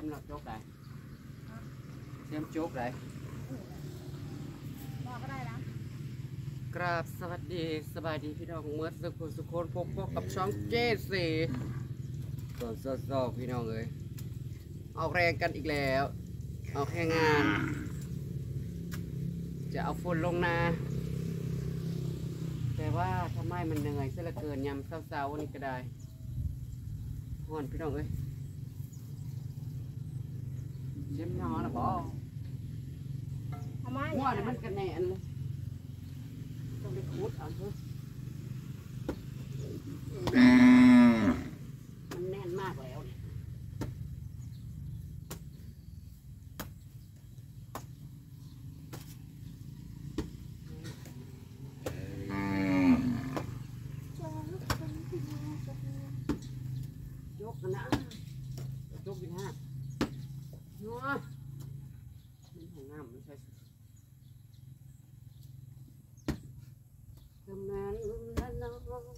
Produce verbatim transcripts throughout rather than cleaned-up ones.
หลับโจ๊กได้เสียมโจ๊กได้บอกก็ได้แล้วกราบสวัสดีสบายดีพี่น้องเมื่อสุขสุขคนพบกับช่องเจสีส่วนสดๆพี่น้องเลยออกแรงกันอีกแล้วออกแค่งานจะเอาฝุ่นลงนาแต่ว่าทำไมมันเหนื่อยเสียเหลือเกินยำเศร้าๆนี่ก็ได้ห่อนพี่น้องเอ้ยเจ็บนอนนะบอทำไมหัวนี่มันกระแหน่เลยต้องไปขุดเอาเถอะมันแน่นมากแล้วเนี่ยยกกันนะยกกินห้านัวมันของน้ำไม่ใช่ทำงานแล้วน้องน้อง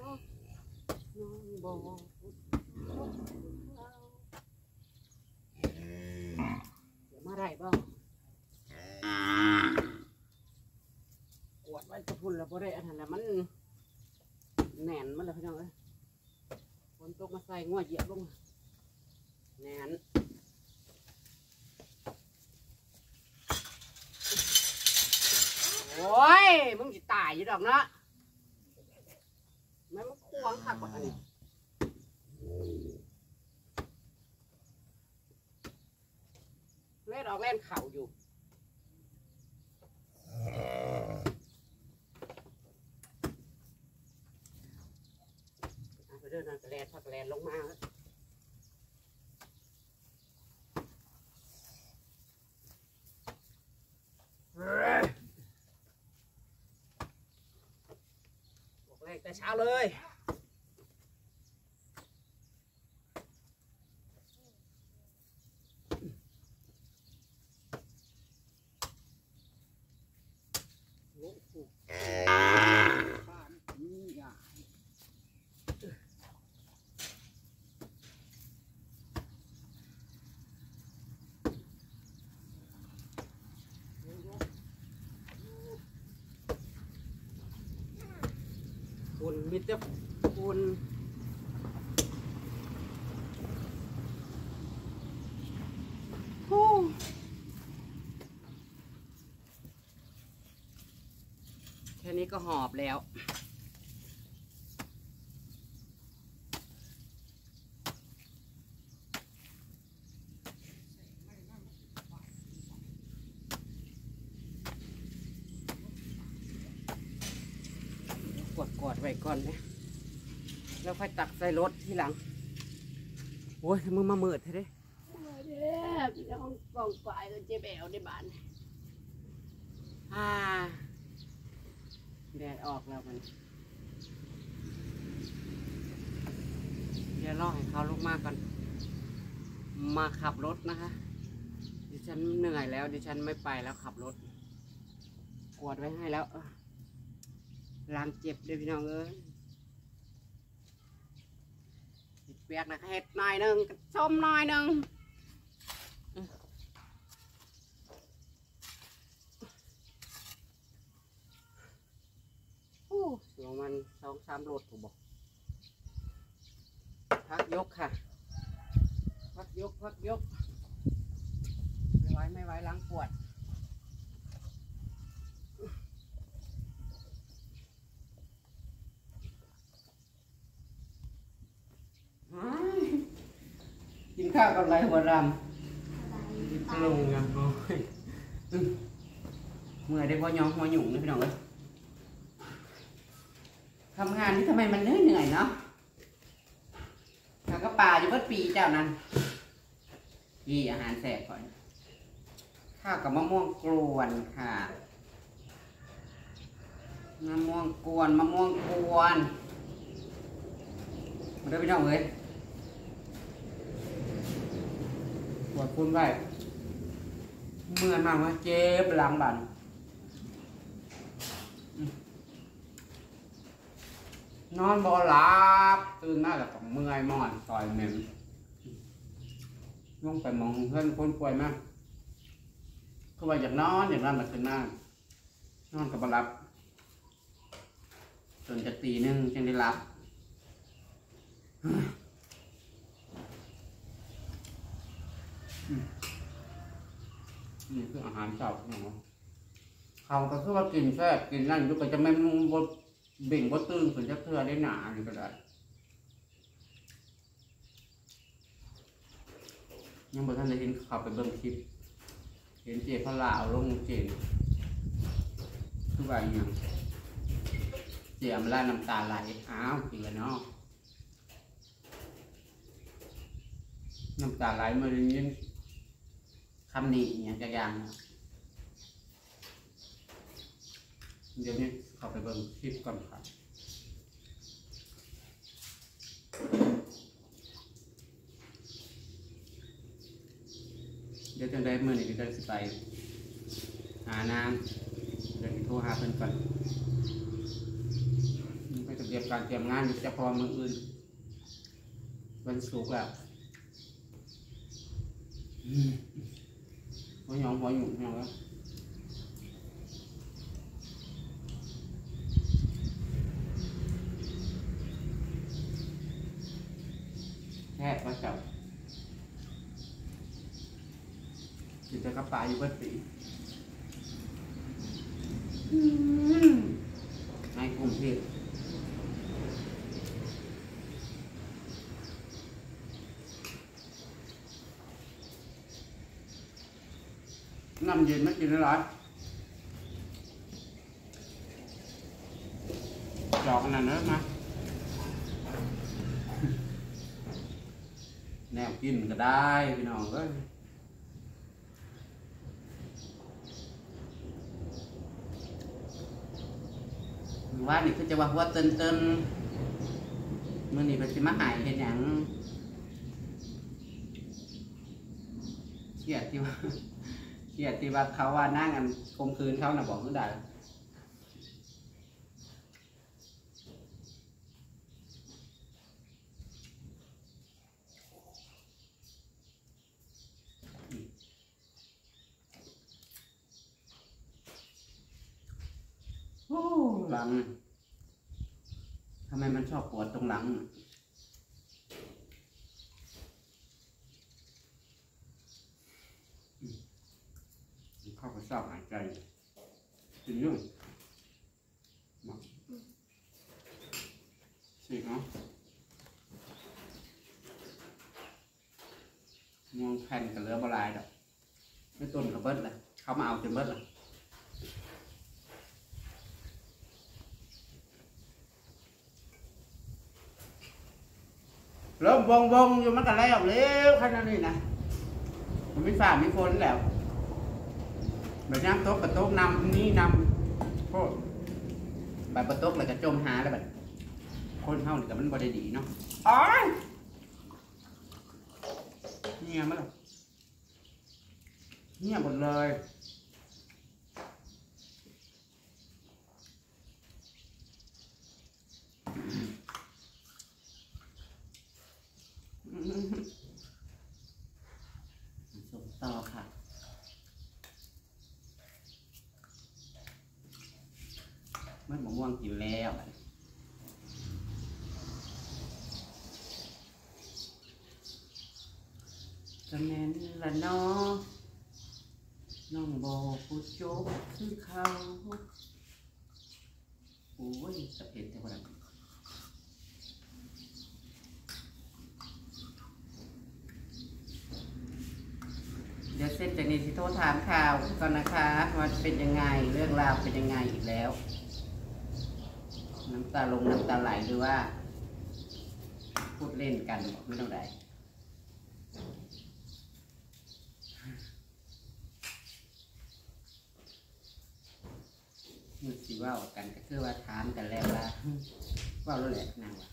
บอกเดี๋ยวมาได้บ้างกวดไว้กระพุ้นแล้วพอได้อันนั้นแหละมันแหน่นมันเลยพี่น้องเอ้ยฝนตกมาใส่งัวเหยียบลงแหน่นโอ้ยมึงจะตายอยู่ดอกเนาะแม่มันควงขักกว่าอันนี้เล่นออกเล่นเข่าอยู่ไปเดินนั่นกระแลนพักกระแลนลงมาแล้วบอกแรกแต่เช้าเลยฝุ่นมิดจะฝุ่นแค่นี้ก็หอบแล้วกดกอดไว้ก่อนนะแล้วค่อยตักใส่รถทีหลังโอ้ยมึงมาเมิดเถอะเด้เด้พี่น้องกองฝ่ายก็เจ็บแอวในบ้านอ่าแดดออกแล้วมันเดี๋ยวรอให้เขาลุกมาก่อนมาขับรถนะคะดิฉันเหนื่อยแล้วดิฉันไม่ไปแล้วขับรถกวดไว้ให้แล้วล้างเจ็บด้วยพี่น้องเอ้ยเปียกนะเห็ดหน่อยหนึ่งส้มหน่อยหนึ่งโอ้ลงมันสองสามโลถูกบอกพักยกค่ะพักยกพักยกไม่ไหวไม่ไหวล้างปวดกินข้าวกับไรหัวรำลงกันโอ้ยเมื่อได้พ่อย้องพ่อหยุ่งนี่พี่น้องเอ้ยทำงานนี่ทำไมมันเหนื่อยเหนื่อยเนาะข้าวก็ป่าอยู่เมื่อปีเจ้านั้นยี่อาหารแสบก่อนข้าวกับมะม่วงกวนค่ะมะม่วงกวนมะม่วงกวนมาดูพี่น้องเอ้ยปวดคุณไว้เมื่อยมากว่าเจ็บหลังบันนอนบ่หลับตื่นมาแล้วก็เมื่อยมอนต่อยเหม็นลงไปมองเพื่อนคนป่วยมากเขาว่าอยากนอนอยากนอนแบบคืนหน้านอนกับบรับจนจะตีหนึ่งจึงได้รับนี่คืออาหารเช้าเนาะเขาก็คือว่ากินแค่กินนั่นอยู่ก็จะไม่บดเบ่งบดตื้นส่วนจะเพื่อได้หนาหรือก็ได้ยังบ่ท่านได้เห็นขับไปเบิ่งคลิปเห็นเจ๊พระลาวลงเจนคือว่าอย่างเจ๊อำลาน้ำตาไหลอ้าวจริงเลยเนาะน้ำตาไหลมาได้ยินคำนี้อย่างจะยังเดี๋ยวนี้เข้าไปเบิ่งคลิปก่อนครับเดี๋ยวจะได้เมื่อนี้ก็จะไปหานางเดี๋ยวโทรหาเพิ่นก่อนไปเตรียมการเตรียมงานจะพอมืออื่นวันศุกร์แล้วหัวหยองหัวหยุ่งหยองแล้วแค่ก็จับจิตจะกระปายอยู่เบิดปีในกรุงเทพน้ำเย็นไม่กินได้หรอจอกอันนั้นเนอะมาแนวกินก็ได้พี่น้องก็ว่านี่คือจะว่าหัวเตินเตินมื่อนี่เป็นสิมาหายเห็นอย่างเขียดที่ว่าเขียดที่ว่าเขาว่านั่งกันคมคืนเขาน่ะบอกเขาได้โอ้หลังทำไมมันชอบปวดตรงหลังเข้าไปชอบหายใจกินยุ่งสิเนาะมองแผ่นกับเรือบลายดอกไม่ต้นกับเบิดเลยเขามาเอาจนเบิดเลยเริ่มวงวงอยู่มันกันแล้วเร็วขนาดนี้นะมันไม่ฝ่าไม่พ้นแล้วแบบน้ำโต๊ะกับโต๊ะนำนี่นำโคตรแบบประตูเลยกระจมหาแล้วแบบคนเท่านี่กับมันบริดีเนาะอ๋อเงียบมั้ยเงียบหมดเลยส่งต่อค่ะมันมะม่วงกินแล้วจะแม่นละน้อน้องบอกผู้โจ๊กคือเขาโอ้ยสะเพ็ดแต่ว่าเดี๋ยวเส้นจากนี้ที่โทรถามข่าวก่อนนะคะว่าเป็นยังไงเรื่องราวเป็นยังไงอีกแล้วน้ำตาลงน้ำตาไหลหรือว่าพูดเล่นกันไม่ต้องได้มือสีว่ากันก็คือว่าถามกันแล้วว่าว่ารู้แหละนางว่า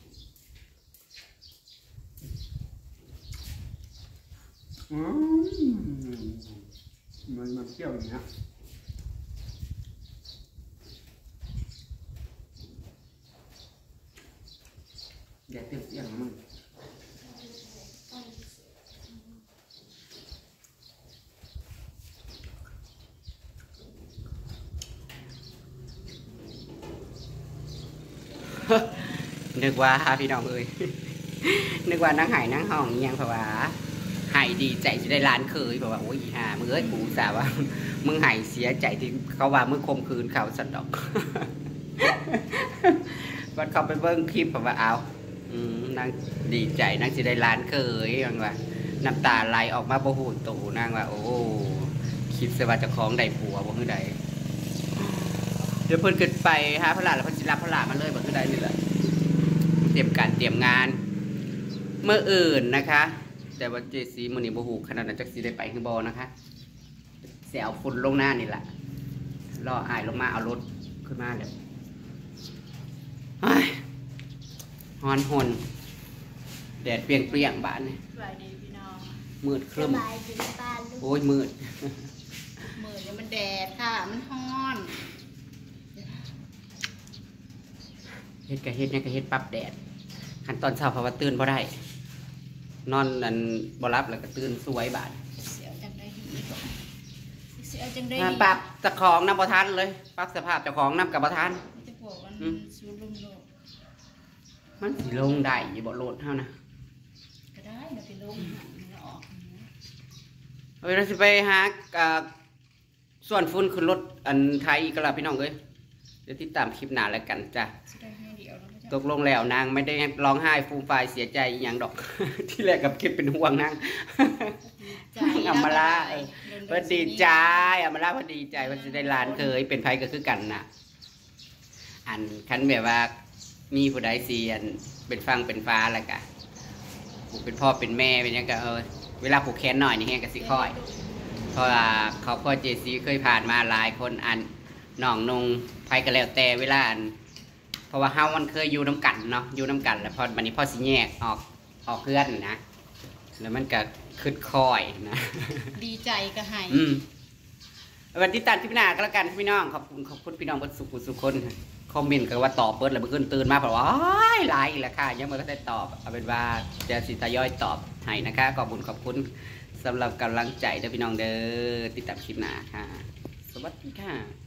อืมมันมันเกี่ยวอย่างนี้อย่าเตี้ยเตี้ยมันนึกว่าพี่น้องเอ้ยนึกว่านั่งหายนั่งห้องยังเพราะว่าหายดีใจจะได้ร้านเคยเพราะว่าโอ้ยอีห่ามึงเอ้ยกูสาว่ามึงหายเสียใจที่เขาว่ามึงคมคืนเขาสันดอกวันเขาไปเบิ้งคลิปเพราะว่าเอานางดีใจนางจะได้ร้านเคยนางว่าน้ำตาไหลออกมาโบหูตูนางว่าโอ้คิดเสียว่าจะคล้องใดผัวบ่คือใดเดี๋ยวเพิ่นเกิดไปฮะพระหลานแล้วเพิ่นสิรับพระหลานมาเลยบ่คือใดนี่แหละเตรียมการเตรียมงานเมื่ออื่นนะคะแต่ว่าเจซีมันนี่โบหูขนาดนั้นจักซีได้ไปคือบอนะคะเสียเอาฝุ่นลงหน้านี่แหละรออายลงมาเอารถขึ้นมาเลยฮอนหนแดดเปรียงเปรียงบ้านนี่สบายดีพี่น้องมืดครึ้มสบายดีป้าลูกโอ้ยมืดมือเนี่ยมันแดดค่ะมันฮ้อนเฮ็ดกะเฮ็ดเนี่ยกะเฮ็ดปั๊บแดดขั้นตอนเช้าเพราะว่าตื่นบ่ได้นอนนั่นบ่รับแล้วก็ตื่นสวยบาดเสียวจังได้ดีเสียวจังได้อ่าดีปรับเจ้าของน้ำบ่ทันเลยปรับสภาพเจ้าของน้ำกับบ่ทันจะบอกว่าสูรุ่มโลกมันสิลงได้อยู่บ่โลดเท่านะก็ได้เดี๋ยวไปลงหนังมันออกเฮ้ยเราสิไปหาอ่าส่วนฟุ้นขึ้นรถอันไทยอีกแล้วพี่น้องเอ้ยเดี๋ยวติดตามคลิปหน้าแล้วกันจ้ะจะได้ให้เดียวแล้วก็จะตกลงแล้วนางไม่ได้ร้องไห้ฟูมฟายเสียใจอหย่างดอก ที่แรกกับคิดเป็นห่วงนางใจอัมมาลาเออพอดีใจอัมมาลาพอดีใจว่าจะได้หลานเคยเป็นไผก็คือกันน่ะ อันคันแบบว่ามีผู้ใดเสียนเป็นฟังเป็นฟ้าอะไรกะผูกเป็นพ่อเป็นแม่เป็นหยังก็เออเวลาผูกแขนหน่อยนี่แฮงก็สิค่อย เพราะว่าเขาพ่อเจซีเคยผ่านมาหลายคนอันน้องนงไผก็แล้วแต่เวลาอันเพราะว่าเฮามันเคยอยู่น้ำกันเนาะอยู่น้ำกันแล้วพอวันนี้พ่อสิแยกออกออกเพื่อนนะแล้วมันก็ขึ้นคอยนะดีใจก็ให้อืมวันที่ตัดที่พี่นาก็แล้วกันพี่น้องขอบคุณขอบคุณพี่น้องเบิดสุขุสุขคนคอมเมนต์กันว่าตอบเบิดแล้วเมื่อคืนตื่นมาเพราะว่าไลน์อีกแล้วค่ะยังไม่ก็ได้ตอบเอาเป็นว่าจะสิตาย่อยตอบให้นะคะขอบคุณขอบคุณสำหรับกำลังใจเด้อพี่น้องเด้อติดตามคลิปหน้าค่ะสวัสดีค่ะ